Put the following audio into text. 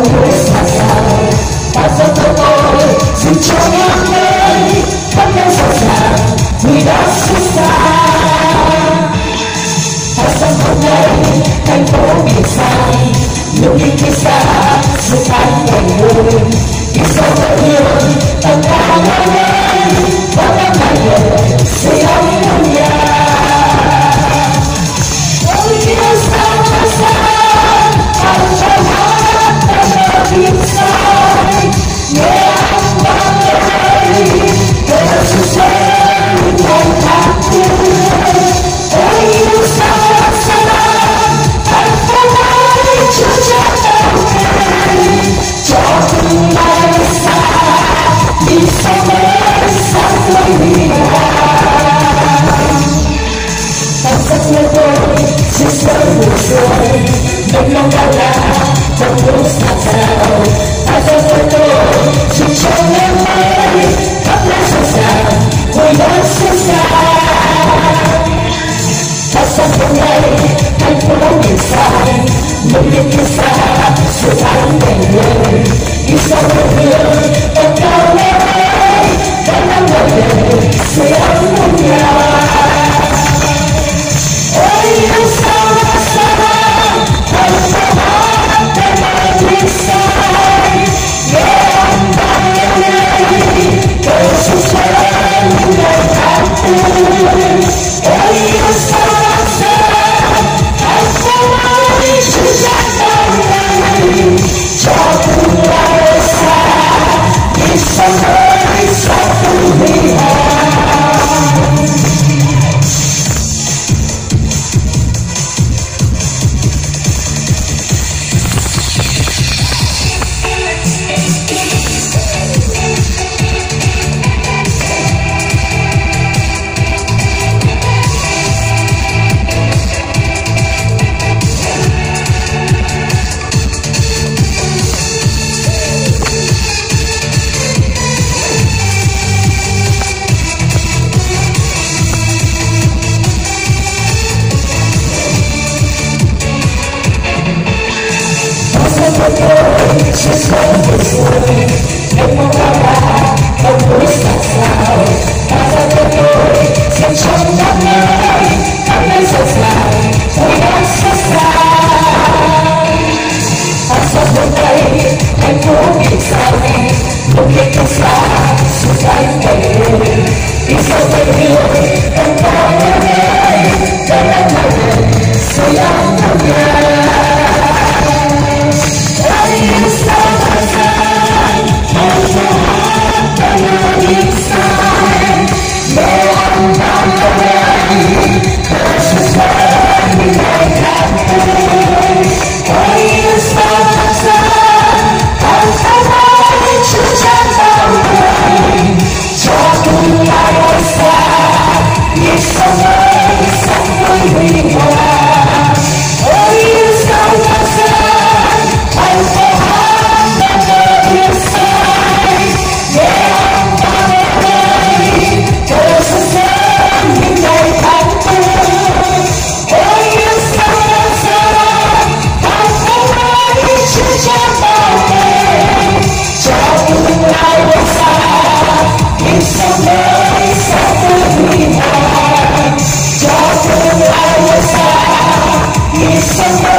buổi xa xao ta dâng cho tôi dừng cho em nơi tất cả sẵn sàng người đã xuất xa ta dâng hôm nay thành phố biển xanh những đi kia xa sự thanh đầy người đi sâu vào yêu tất cả mọi nơi có em ngày đời xây ấm ngôi nhà ôi yêu sao ta xa anh cho hát ta mơ biển xanh nghe anh vang lời để sự sống ngày tháng tươi ôi yêu sao ta xa anh phố mới chưa chắc đâu ngày cho tương lai xa đi sau mới sáng với huy ta rất nhớ tôi trên sớm buổi xuân mênh mông bao la trong lúc xa xao ta rất nhớ tôi chỉ cho em mới khắp nơi sẵn sàng vui đón xuân xa ta sắp hôm nay thành phố biển xanh những đêm kia xa sự tháng đầy người đi sau một đường tầm cao em ơi đã năm ngày đời sưởi ấm ngôi nhà ôi yêu sao ta xa thành phố hát ta mơ biển xanh nghe anh vang lời cầu sự sống những ngày tháng tươi ôi yêu sao ta xa thành phố mới chưa chắc đâu ngày cho tương lai xa đi sau mới sáng với huy hoàng cho tôi sẽ sống buổi xuân mênh mông bao la trong buổi xa xao ta dâng cho tôi dành trong năm mới khắp nơi sẵn sàng vui đón xuân xa ta sắp hôm nay thành phố biển xanh một đêm kia xa sự xanh đầy người đi sâu với yêu em có em ơi cho năm ngày đời xây ấm ngôi nhà yêu sao ta xa thành phố hát ta mơ biển xanh nghe anh vang lời để sự sống những ngày tháng tươi ôi yêu sao ta xa thành phố mới chưa chắc đâu ngày cho tương lai xa đi sau mới sáng với huy hoàng ôi yêu sao ta xa thành phố hát ta mơ biển xanh nghe anh vang lời cầu sự sống những ngày tháng tươi ôi yêu sao ta xa thành phố mới chưa chắc đâu ngày cho tương lai xa đi sau mới sáng với huy hoàng cho tương lai xa đi sau